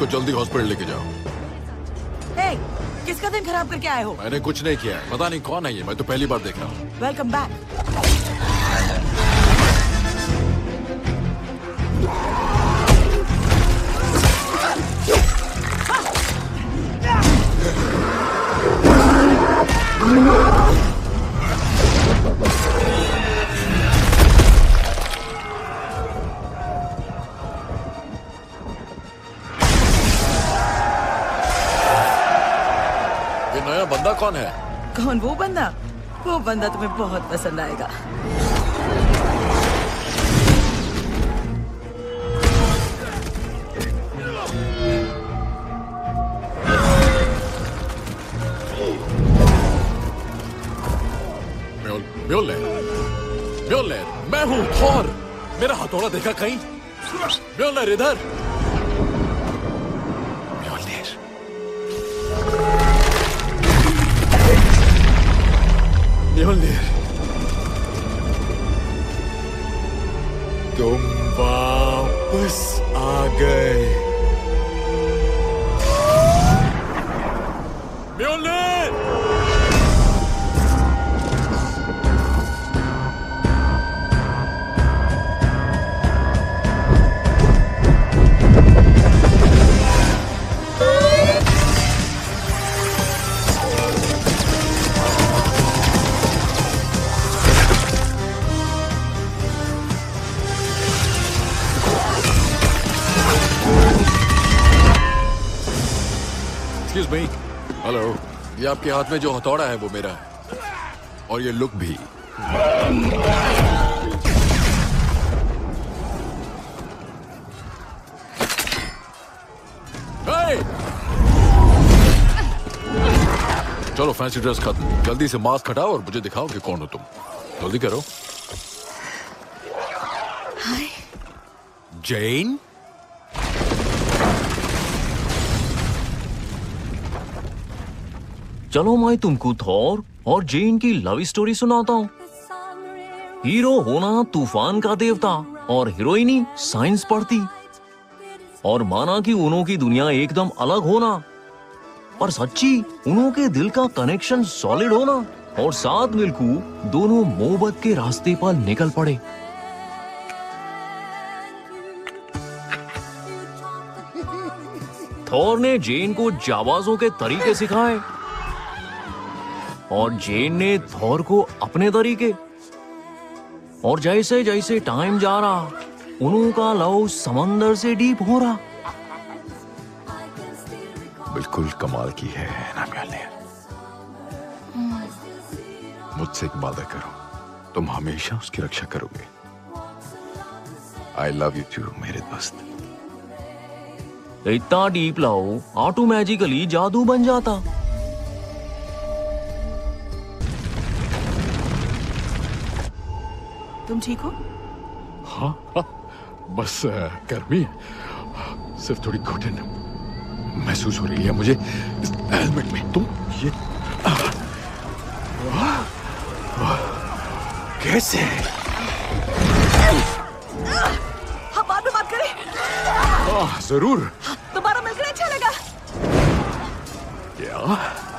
इसको जल्दी हॉस्पिटल लेके जाओ। हे, किसका दिन खराब करके आए हो? मैंने कुछ नहीं किया है। पता नहीं कौन है ये, मैं तो पहली बार देख रहा हूँ। Welcome back. नया बंदा कौन है? कौन? वो बंदा? वो बंदा तुम्हें बहुत पसंद आएगा। म्योलनर, मैं हूँ थॉर। मेरा हथौड़ा देखा कहीं? म्योलनर इधर। म्योलनर, तुम वापस आ गए। म्योलनर! Excuse me. हेलो, ये आपके हाथ में जो हथौड़ा है वो मेरा है, और ये लुक भी। Hey! चलो फैंसी ड्रेस खत्म, जल्दी से मास्क हटाओ और मुझे दिखाओ कि कौन हो तुम। जल्दी करो। हाय जेन? चलो मैं तुमको थॉर और जेन की लव स्टोरी सुनाता हूँ। हीरो होना तूफान का देवता और हीरोइनी साइंस पढ़ती, और माना कि उन्हों की दुनिया एकदम अलग होना, पर सच्ची उन्हों के दिल का कनेक्शन सॉलिड होना, और साथ मिलकर दोनों मोहब्बत के रास्ते पर निकल पड़े। थॉर ने जेन को जाबाजों के तरीके सिखाए और जेन ने थॉर को अपने तरीके, और जैसे जैसे टाइम जा रहा उनका लव समंदर से डीप हो रहा। बिल्कुल कमाल की है ना म्योलनर। मुझसे एक वादा करो, तुम हमेशा उसकी रक्षा करोगे। आई लव यू टू मेरे दोस्त। इतना डीप लव ऑटोमेटिकली जादू बन जाता। तुम ठीक हो? हाँ, बस गर्मी है, सिर्फ थोड़ी घुटन महसूस हो रही है मुझे इस हेलमेट में। तुम ये कैसे? हम बाद में बात करें। जरूर। दोबारा मिलकर अच्छा लगा। क्या?